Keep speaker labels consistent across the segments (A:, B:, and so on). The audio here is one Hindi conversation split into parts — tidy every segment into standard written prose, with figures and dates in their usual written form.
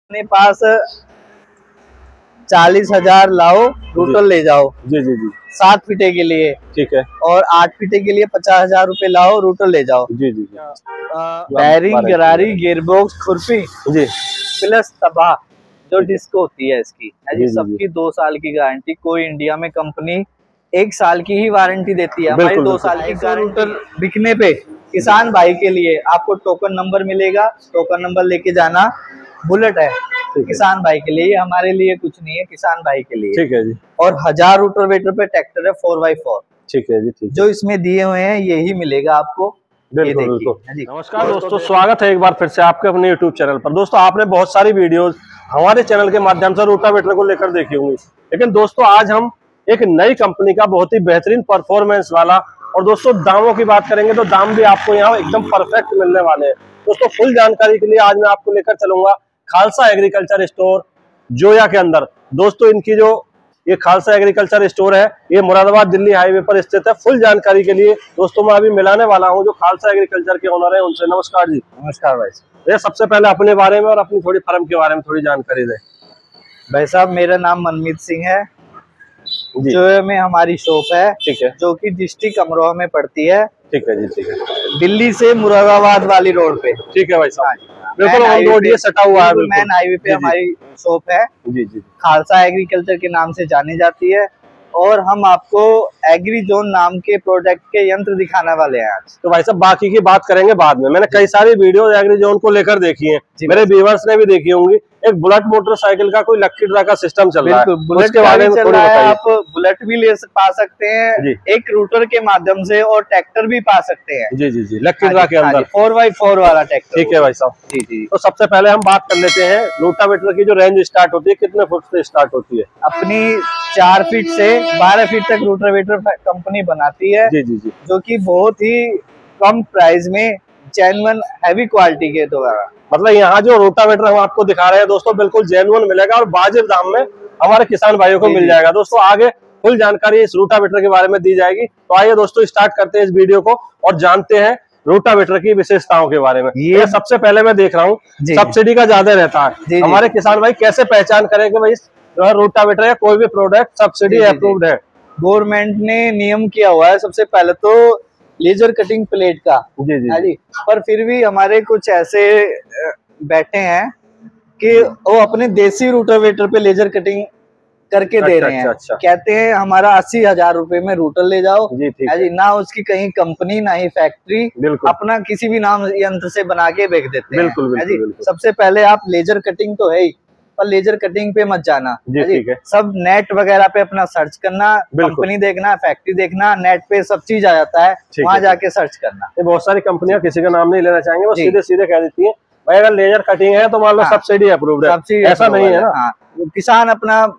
A: अपने पास 40,000 लाओ, रूटर ले जाओ।
B: जी जी जी
A: 7 फीटे के लिए,
B: ठीक है।
A: और 8 फीटे के लिए 50,000 रुपए लाओ, रूटर ले जाओ।
B: जी जी जी
A: बैरिंग, गरारी, गियरबॉक्स, खुरपी
B: जी
A: प्लस तबाह जो डिस्क होती है इसकी है जी,
B: जी,
A: सबकी 2 साल की गारंटी। कोई इंडिया में कंपनी 1 साल की ही वारंटी देती है, हमारी 2 साल की गारंटी। रूटर बिकने पे किसान भाई के लिए आपको टोकन नंबर मिलेगा, टोकन नंबर लेके जाना। बुलेट है किसान भाई के लिए, हमारे लिए कुछ नहीं है, किसान भाई के लिए।
B: ठीक है जी।
A: और 1000 रोटावेटर पे ट्रैक्टर है 4x4।
B: ठीक है जी, ठीक है।
A: जो इसमें दिए हुए हैं यही मिलेगा आपको।
B: बिल्कुल बिल्कुल। नमस्कार दोस्तों, स्वागत है एक बार फिर से आपके अपने YouTube चैनल पर। दोस्तों आपने बहुत सारी वीडियोस हमारे चैनल के माध्यम से रोटावेटर को लेकर देखी होंगी, लेकिन दोस्तों आज हम एक नई कंपनी का बहुत ही बेहतरीन परफॉर्मेंस वाला, और दोस्तों दामों की बात करेंगे तो दाम भी आपको यहाँ एकदम परफेक्ट मिलने वाले हैं। दोस्तों फुल जानकारी के लिए आज मैं आपको लेकर चलूंगा खालसा एग्रीकल्चर स्टोर जोया के अंदर। दोस्तों इनकी जो ये खालसा एग्रीकल्चर स्टोर है, ये मुरादाबाद दिल्ली हाईवे पर स्थित है। फुल जानकारी के लिए दोस्तों मैं अभी मिलाने वाला हूं जो खालसा एग्रीकल्चर के ओनर है उनसे। नमस्कार जी।
A: नमस्कार भाई साहब।
B: ये सबसे पहले अपने बारे में और अपनी थोड़ी फर्म के बारे में थोड़ी जानकारी दें।
A: भाई साहब मेरा नाम मनमीत सिंह है, जोया में हमारी शॉप है। ठीक है। जो कि डिस्ट्रिक्ट अमरोहा में पड़ती है।
B: ठीक है जी, ठीक है।
A: दिल्ली से मुरादाबाद वाली रोड पे।
B: ठीक है भाई साहब, बिल्कुल ऑन रोड ये सटा हुआ है,
A: मेन हाईवे पे हमारी शॉप है।
B: जी जी।
A: खालसा एग्रीकल्चर के नाम से जानी जाती है, और हम आपको एग्री जोन नाम के प्रोडक्ट के यंत्र दिखाने वाले हैं आज।
B: तो भाई साहब बाकी की बात करेंगे बाद में। मैंने कई सारी वीडियो एग्री जोन को लेकर देखी हैं, मेरे व्यूअर्स ने भी देखी होंगी। एक बुलेट मोटरसाइकिल का कोई लक्की ड्रा का सिस्टम चल रहा है,
A: बुलेट
B: के बारे में थोड़ी बताइए।
A: आप बुलेट भी ले पा सकते हैं एक रूटर के माध्यम से, और ट्रैक्टर भी पा सकते हैं।
B: जी जी जी, लक्की ड्रा के अंदर
A: 4x4 वाला ट्रैक्टर।
B: ठीक है भाई साहब।
A: जी जी।
B: तो सबसे पहले हम बात कर लेते हैं रोटावेटर की जो रेंज स्टार्ट होती है, कितने फुट से स्टार्ट होती है?
A: अपनी 4 फीट से 12 फीट तक रोटावेटर कंपनी बनाती है। जी जी जी। जो कि बहुत ही कम प्राइस में जेन्युइन हैवी क्वालिटी के द्वारा,
B: मतलब यहाँ जो रोटावेटर हम आपको दिखा रहे हैं दोस्तों बिल्कुल जेन्युइन मिलेगा और वाजिब दाम में हमारे किसान भाइयों को मिल जाएगा। दोस्तों आगे फुल जानकारी इस रोटावेटर के बारे में दी जाएगी। तो आइए दोस्तों स्टार्ट करते हैं इस वीडियो को और जानते हैं रोटावेटर की विशेषताओं के बारे में। ये सबसे पहले मैं देख रहा हूँ सब्सिडी का ज्यादा रहता है, हमारे किसान भाई कैसे पहचान करें कि भाई जो है रोटावेटर या कोई भी प्रोडक्ट सब्सिडी अप्रूव्ड है?
A: गवर्नमेंट ने नियम किया हुआ है सबसे पहले तो लेजर कटिंग प्लेट का। जी जी। पर फिर भी हमारे कुछ ऐसे बैठे हैं कि वो अपने देसी रोटावेटर पे लेजर कटिंग करके दे रहे हैं। अच्छा। कहते हैं हमारा 80,000 रुपए में रूटर ले जाओ। जी ना उसकी कहीं कंपनी ना ही फैक्ट्री, अपना किसी भी नाम यंत्र से बना के बेच देते हैं। बिल्कुल। सबसे पहले आप लेजर कटिंग तो है ही, पर लेजर कटिंग पे मत जाना। ठीक है। सब नेट वगैरह पे अपना सर्च करना, कंपनी देखना, फैक्ट्री देखना, नेट पे सब चीज आ जाता है, वहाँ जाके सर्च करना।
B: ये बहुत सारी कंपनियां किसी का नाम नहीं लेना चाहेंगे, वो सीधे सीधे कह देती है भाई अगर लेजर कटिंग है तो मान लो सब्सिडी अप्रूव्ड है। ऐसा नहीं है ना,
A: किसान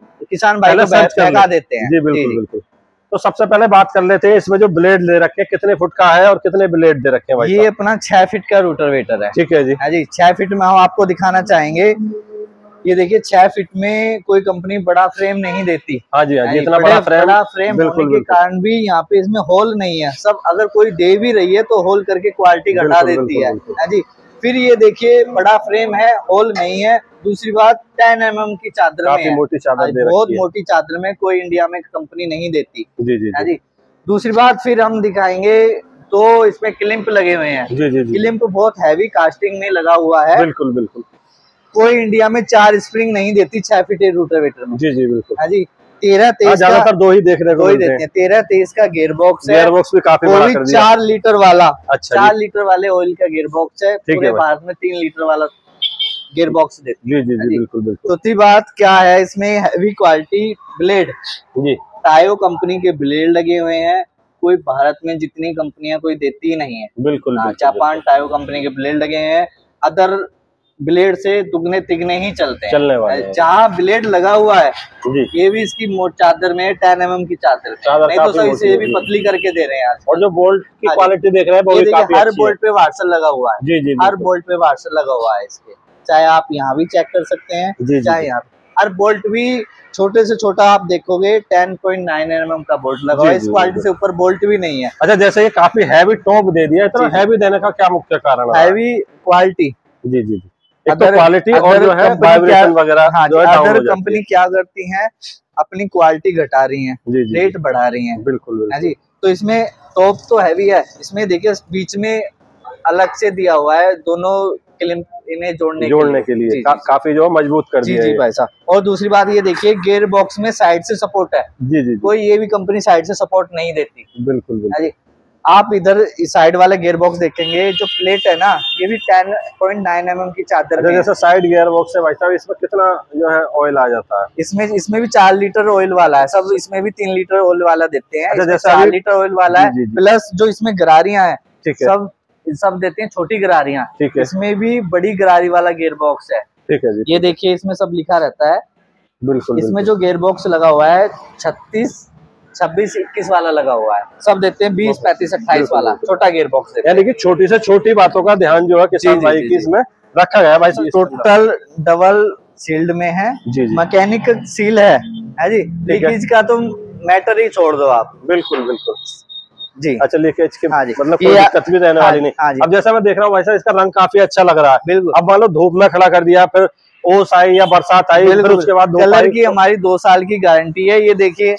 A: भाई को बता देते हैं।
B: जी बिल्कुल बिल्कुल। तो सबसे पहले बात कर लेते हैं इसमें जो ब्लेड दे रखे हैं कितने फुट का है और कितने ब्लेड दे रखे हैं भाई?
A: ये अपना 6 फीट का रोटावेटर है।
B: ठीक है जी।
A: जी 6 फीट में हम आपको दिखाना चाहेंगे। ये देखिए 6 फीट में कोई कंपनी बड़ा फ्रेम नहीं देती।
B: हाँ जी, हाँ जी, इतना बड़ा फ्रेम
A: होने के कारण भी यहाँ पे इसमें होल नहीं है। सब अगर कोई दे भी रही है तो होल करके क्वालिटी घटा देती है जी। फिर ये देखिए बड़ा फ्रेम है, होल नहीं है। दूसरी बात 10 mm की चादर में है,
B: मोटी चादर
A: बहुत मोटी चादर में, कोई इंडिया में कंपनी नहीं देती।
B: जी जी
A: जी। दूसरी बात फिर हम दिखाएंगे तो इसमें क्लिंप लगे हुए हैं। जी जी। क्लिंप बहुत हैवी कास्टिंग में लगा हुआ है।
B: बिल्कुल बिल्कुल।
A: कोई इंडिया में 4 स्प्रिंग नहीं देती 6 फीट रोटावेटर में।
B: जी जी बिल्कुल।
A: हाँ जी। 13-23
B: ज्यादातर 2 ही देखने को
A: देते हैं। 13-23 का गियरबॉक्स है।
B: गियरबॉक्स भी काफी बड़ा कर दिया।
A: 4 लीटर वाला।
B: अच्छा।
A: 4 लीटर वाले ऑयल का गियरबॉक्स है। पूरे भारत में 3 लीटर वाला गियरबॉक्स देते हैं।
B: जी जी जी बिल्कुल बिल्कुल।
A: चौथी बात क्या है, इसमें हैवी क्वालिटी ब्लेड जी टायो कंपनी के ब्लेड लगे हुए हैं। कोई भारत में जितनी कंपनियां कोई देती ही नहीं है। बिल्कुल। जापान टायो कंपनी के ब्लेड लगे हैं। अदर ब्लेड से दुगने तिगने ही चलने वाले। जहाँ ब्लेड लगा हुआ है ये भी इसकी चादर में 10 mm की चादर नहीं तो सही से ये भी पतली करके दे रहे हैं आज।
B: और जो बोल्ट की क्वालिटी देख रहे हैं वो भी काफी
A: हर बोल्ट पे वार्सल लगा हुआ है।
B: जी जी।
A: हर बोल्ट पे वार्सल लगा हुआ है इसके, चाहे आप यहाँ भी चेक कर सकते हैं, चाहे यहाँ। हर बोल्ट भी छोटे से छोटा आप देखोगे 10.9 mm का बोल्ट लगा हुआ है। इस क्वालिटी से ऊपर बोल्ट भी नहीं है।
B: अच्छा, जैसे ये काफी हैवी टॉप दे दिया, इतना हैवी देने का क्या मुख्य कारण है?
A: Heavy quality.
B: जी जी। क्वालिटी और जो है वाइब्रेशन वगैरह।
A: हाँ, अदर कंपनी क्या करती है, अपनी क्वालिटी घटा रही है, रेट बढ़ा रही है।
B: बिल्कुल
A: जी। तो इसमें टॉप तो हैवी है, इसमें देखिए बीच में अलग से दिया हुआ है दोनों क्लिप इन्हें जोड़ने के लिए
B: काफी जो मजबूत कर दिया है।
A: जी भाई साहब। और दूसरी बात ये देखिए, गियर बॉक्स में साइड से सपोर्ट है। जी। कोई ये भी कंपनी साइड से सपोर्ट नहीं देती।
B: बिल्कुल
A: जी। आप इधर साइड वाला गियर बॉक्स देखेंगे, जो प्लेट है ना, ये भी 10.9 mm की चादर में।
B: जैसे साइड गियर बॉक्स है भाई साहब, इसमें कितना जो है ऑयल आ जाता है?
A: इसमें भी 4 लीटर ऑयल वाला है सब, इसमें भी 3 लीटर ऑयल वाला देते हैं। जैसे 4 लीटर ऑयल वाला है, प्लस जो इसमें गरारियां है सब देते हैं, छोटी गरारियां। इसमें भी बड़ी गरारी वाला गियर बॉक्स है। ठीक है जी। ये देखिए इसमें सब लिखा रहता है। बिल्कुल। इसमें जो गियर बॉक्स लगा हुआ है 36, 26, 21 वाला लगा हुआ है। सब देते हैं 20, 35, 28 वाला छोटा गियर बॉक्स देते हैं।
B: यानी कि छोटी से छोटी बातों का ध्यान जो है किसान भाई की इसमें रखा गया है भाई।
A: टोटल डबल सील्ड में है। मैकेनिक सील है जी। लीकेज का तो मैटर ही छोड़ दो आप।
B: बिल्कुल
A: जी।
B: अच्छा, लीकेज की मतलब कोई दिक्कत भी रहने वाली नहीं। अब जैसा मैं देख रहा हूँ वैसा इसका रंग काफी अच्छा लग रहा है। बिल्कुल। अब मान लो धूप में खड़ा कर दिया, फिर ओस आई या बरसात आई, फिर उसके बाद
A: कलर की हमारी 2 साल की गारंटी है। ये देखिए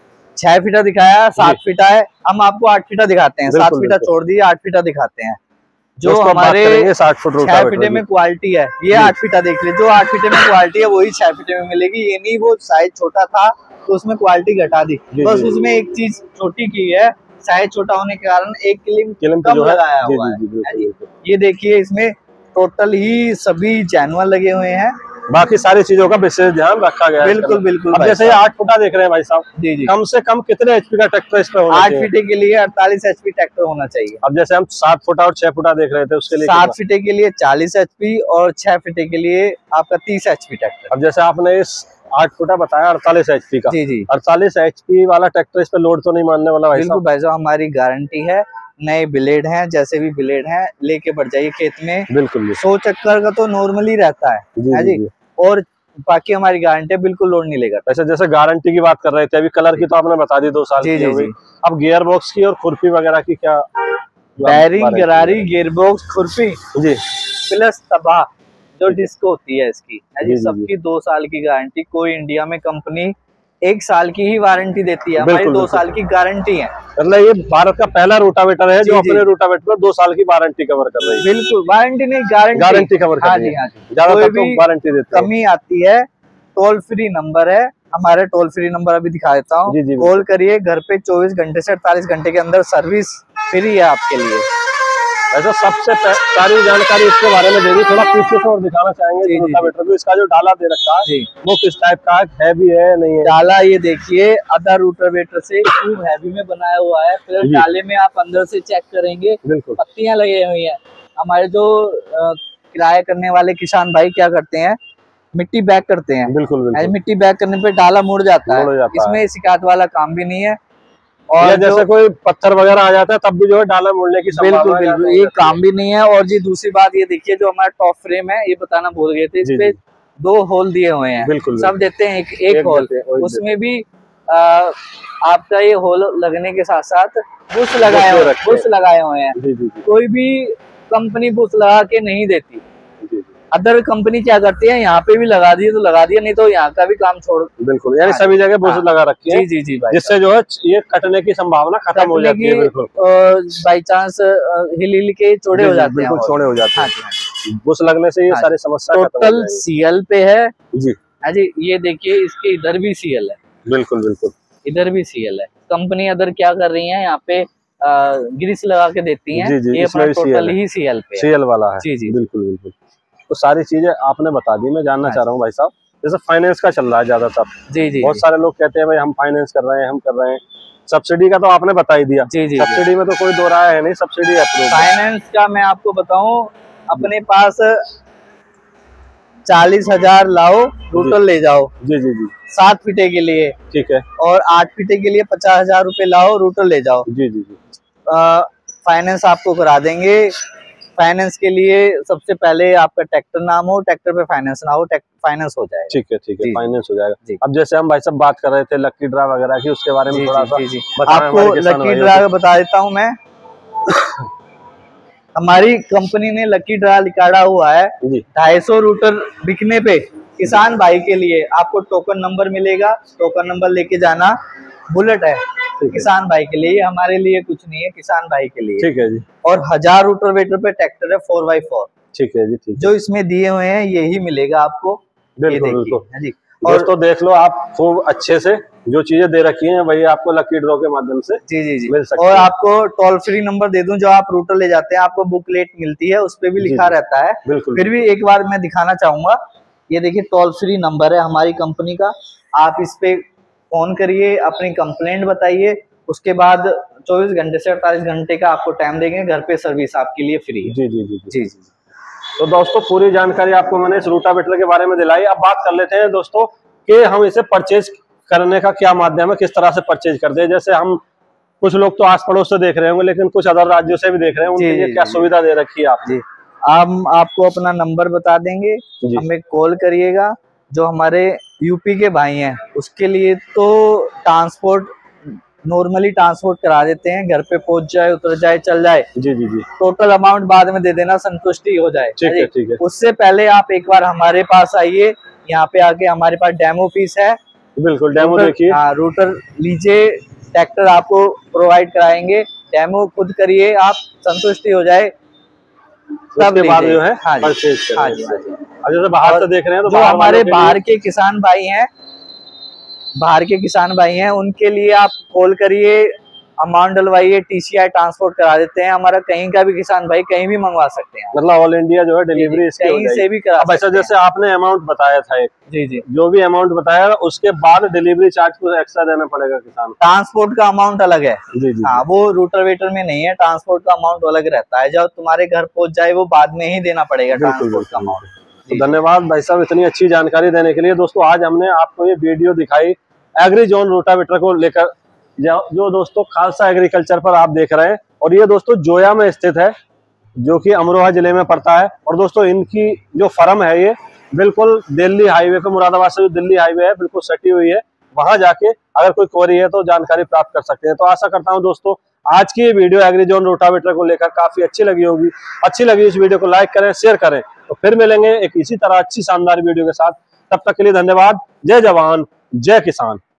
A: 6 फीटा दिखाया, 7 फीटा है, हम आपको 8 फीटा दिखाते हैं। 7 फीटा छोड़ दिए, 8 फीटा दिखाते हैं। जो हमारे 6 फीटे में क्वालिटी है, ये 8 फीटा देख ले। जो 8 फीटे में क्वालिटी है वही 6 फीटे में मिलेगी। ये नहीं वो साइज छोटा था तो उसमें क्वालिटी घटा दी, बस उसमें एक चीज छोटी की है, साइज छोटा होने के कारण एक क्लिप कम लगाया हुआ है। ये देखिए इसमें टोटल ही सभी जैनुअल लगे हुए हैं,
B: बाकी सारी चीजों का विशेष ध्यान रखा गया है।
A: बिल्कुल।
B: अब जैसे ये 8 फुटा देख रहे हैं भाई साहब, जी। कम से कम कितने एचपी का ट्रैक्टर इस पे होना चाहिए?
A: 8 फीटे के लिए 48 एचपी ट्रैक्टर होना चाहिए।
B: अब जैसे हम 7 फुटा और 6 फुटा देख रहे थे, उसके लिए
A: 7 फीटे के लिए 40 एचपी और 6 फीटे के लिए आपका 30 एचपी ट्रैक्टर।
B: अब जैसे आपने इस 8 फुटा बताया 48 एचपी का। जी। 48 एचपी वाला ट्रैक्टर इस पे लोड तो नहीं मानने वाला?
A: बिल्कुल भाई साहब, हमारी गारंटी है। नए ब्लेड हैं, जैसे भी ब्लेड हैं लेके बढ़ जाइए खेत में। बिल्कुल। 100 चक्कर का तो नॉर्मली रहता है जी। और बाकी हमारी गारंटी बिल्कुल लोड नहीं लेगा।
B: वैसे जैसे गारंटी की बात कर रहे थे, अभी कलर की तो आपने बता दी 2 साल की हो गई। अब गियर बॉक्स की और खुरपी वगैरह की क्या?
A: बेयरिंग, गरारी, गियर बॉक्स, खुरपी जी, प्लस तबाह जो डिस्क होती है इसकी जी, सबकी 2 साल की गारंटी। कोई इंडिया में कंपनी 1 साल की ही वारंटी देती है, हमारी 2 साल की गारंटी है।
B: मतलब ये भारत का पहला रोटावेटर है जो अपने रोटावेटर में 2 साल की वारंटी कवर कर रही है।
A: बिल्कुल, वारंटी नहीं गारंटी कवर कर रही है।
B: ज्यादातर तो वारंटी देते हैं।
A: कमी आती है, टोल फ्री नंबर है हमारे, टोल फ्री नंबर अभी दिखा देता हूँ। कॉल करिए, घर पे 24 घंटे से 48 घंटे के अंदर सर्विस फ्री है आपके लिए।
B: ऐसा सबसे सारी जानकारी इसके बारे में देनी, थोड़ा पीछे से और दिखाना चाहेंगे रोटावेटर को। इसका जो डाला दे रखा है वो किस टाइप का है, भी है नहीं है?
A: डाला ये देखिए अदर रोटावेटर से खूब हैवी में बनाया हुआ है। फिर डाले में आप अंदर से चेक करेंगे, पत्तियां लगी हुई है। हमारे जो किराया करने वाले किसान भाई क्या करते हैं, मिट्टी बैग करते हैं। बिल्कुल। मिट्टी बैग करने पे डाला मुड़ जाता है। इसमें शिकायत वाला काम भी नहीं है।
B: और जैसे कोई पत्थर वगैरह आ जाता है तब भी जो है डाला मुड़ने की संभावना है।
A: बिल्कुल, ये काम भी नहीं है। और जी दूसरी बात ये देखिए, जो हमारा टॉप फ्रेम है, ये बताना भूल गए थे, इस पे 2 होल दिए हुए हैं। बिल्कुल। सब देते हैं एक होल, उसमें भी आपका ये होल लगने के साथ साथ बुश लगाए हुए हैं। कोई भी कंपनी बुश लगा के नहीं देती। अदर कंपनी क्या करती है, यहाँ पे भी लगा दिए तो लगा दिया, नहीं तो यहाँ का भी काम छोड़।
B: बिल्कुल, यानी सभी जगह बुश लगा रखी है।
A: जी भाई,
B: जिससे जो है ये कटने की संभावना खत्म हो जाती है। बिल्कुल।
A: बाई चांस हिल के चौड़े हो जाते हैं।
B: बिल्कुल चौड़े हो जाते हैं। बुश लगने से ये सारी समस्या
A: टोटल सीएल पे है जी। ये देखिए इसके इधर भी सीएल है। बिल्कुल, इधर भी सीएल है। कंपनी अदर क्या कर रही है, यहाँ पे ग्रीस लगा के देती है। ये अपना टोटल ही सीएल
B: वाला है। जी, बिल्कुल। तो सारी चीजें आपने बता दी। मैं जानना चाह रहा हूँ भाई साहब, जैसे फाइनेंस का चल रहा है ज्यादातर। जी। बहुत सारे लोग कहते हैं भाई हम फाइनेंस कर रहे हैं, सब्सिडी का तो आपने बता ही दिया। जी। सब्सिडी में तो कोई दो राय है नहीं, सब्सिडी अप्रूव।
A: फाइनेंस का मैं आपको बताऊं, अपने पास 40,000 लाओ, टोटल ले जाओ। जी। 7 फीटे के लिए, ठीक है, और 8 फीटे के लिए 50,000 रुपए लाओ, रूटर ले जाओ। जी। फाइनेंस आपको करा देंगे। फाइनेंस के लिए सबसे पहले आपका ट्रैक्टर नाम हो, ट्रैक्टर पे फाइनेंस ना हो, फाइनेंस हो जाएगा। ठीक है, फाइनेंस हो जाएगा। अब जैसे हम भाई साहब बात कर रहे थे लकी ड्रा वगैरह की, उसके बारे में थोड़ा सा आपको लकी ड्रा बता देता हूँ मैं। हमारी कंपनी ने लकी ड्रा निकाला हुआ है 250 रूटर बिकने पे किसान भाई के लिए आपको टोकन नंबर मिलेगा, टोकन नंबर लेके जाना। बुलेट है किसान भाई के लिए, हमारे लिए कुछ नहीं है, किसान भाई के लिए।
B: ठीक है जी।
A: और 1000 रूटर वेटर पे ट्रैक्टर है 4x4।
B: ठीक है जी, ठीक।
A: जो इसमें दिए हुए हैं यही मिलेगा आपको।
B: बिल्कुल बिल्कुल
A: जी।
B: और तो देख लो आप खूब अच्छे से जो चीजें दे रखी हैं वही आपको लकी ड्रॉ के माध्यम से
A: जी
B: मिल सकती
A: और
B: है।
A: आपको टोल फ्री नंबर दे दूं, जो आप रूटर ले जाते हैं आपको बुकलेट मिलती है, उस पे भी लिखा रहता है।
B: बिल्कुल।
A: फिर भी एक बार मैं दिखाना चाहूंगा, ये देखिए टोल फ्री नंबर है हमारी कंपनी का। आप इस पे फोन करिए, अपनी कंप्लेंट बताइए, उसके बाद 24 घंटे से 48 घंटे का आपको टाइम देंगे, घर पे सर्विस आपके लिए फ्री है।
B: जी जी जी
A: जी जी।
B: तो दोस्तों पूरी जानकारी आपको मैंने इस रूटावेटर के बारे में दिलाई। अब बात कर लेते हैं दोस्तों कि हम इसे परचेज करने का क्या माध्यम है, किस तरह से परचेज करते हैं। जैसे हम कुछ लोग तो आस पड़ोस से देख रहे होंगे, लेकिन कुछ अदर राज्यों से भी देख रहे हैं, उनके लिए क्या सुविधा दे रखी है आप?
A: जी, हम आपको अपना नंबर बता देंगे, हमें कॉल करिएगा। जो हमारे यूपी के भाई हैं उसके लिए तो ट्रांसपोर्ट नॉर्मली ट्रांसपोर्ट करा देते हैं, घर पे पहुंच जाए, उतर जाए, चल जाए।
B: जी जी जी।
A: टोटल अमाउंट बाद में दे देना, संतुष्टि हो जाए।
B: ठीक है, ठीक है।
A: उससे पहले आप एक बार हमारे पास आइए, यहाँ पे आके हमारे पास डेमो पीस है।
B: बिल्कुल डेमो देखिए।
A: हाँ, रूटर लीजिए, ट्रैक्टर आपको प्रोवाइड कराएंगे, डेमो खुद करिए, आप संतुष्टि हो जाए
B: तब बाद जो है
A: परचेज करें।
B: जैसे बाहर से देख रहे हैं तो
A: जो हमारे बाहर के किसान भाई हैं, उनके लिए आप कॉल करिए, अमाउंट डलवाइए, TCI ट्रांसपोर्ट करा देते हैं। हमारा कहीं का भी किसान भाई कहीं भी मंगवा सकते हैं,
B: मतलब ऑल इंडिया जो है डिलीवरी इसकी
A: कहीं से भी करा सकते हैं।
B: जैसे आपने अमाउंट बताया था एक,
A: जी जी,
B: जो भी अमाउंट बताया उसके बाद डिलीवरी चार्ज को एक्स्ट्रा देना पड़ेगा किसान को?
A: ट्रांसपोर्ट का अमाउंट अलग है।
B: जी जी।
A: हाँ, वो रूटर वेटर में नहीं है, ट्रांसपोर्ट का अमाउंट अलग रहता है। जब तुम्हारे घर पहुंच जाए वो बाद में ही देना पड़ेगा ट्रांसपोर्ट का अमाउंट।
B: तो धन्यवाद भाई साहब इतनी अच्छी जानकारी देने के लिए। दोस्तों आज हमने आपको ये वीडियो दिखाई एग्रीजोन रूटावेटर को लेकर, जो दोस्तों खालसा एग्रीकल्चर पर आप देख रहे हैं, और ये दोस्तों जोया में स्थित है, जो कि अमरोहा जिले में पड़ता है। और दोस्तों इनकी जो फर्म है ये बिल्कुल दिल्ली हाईवे पे, मुरादाबाद से जो दिल्ली हाईवे है बिल्कुल सटी हुई है। वहां जाके अगर कोई क्वेरी है तो जानकारी प्राप्त कर सकते हैं। तो आशा करता हूं दोस्तों आज की ये वीडियो एग्रीजोन रूटावेटर को लेकर काफी अच्छी लगी होगी। अच्छी लगी इस वीडियो को लाइक करें, शेयर करें। तो फिर मिलेंगे एक इसी तरह अच्छी शानदार वीडियो के साथ। तब तक के लिए धन्यवाद। जय जवान जय किसान।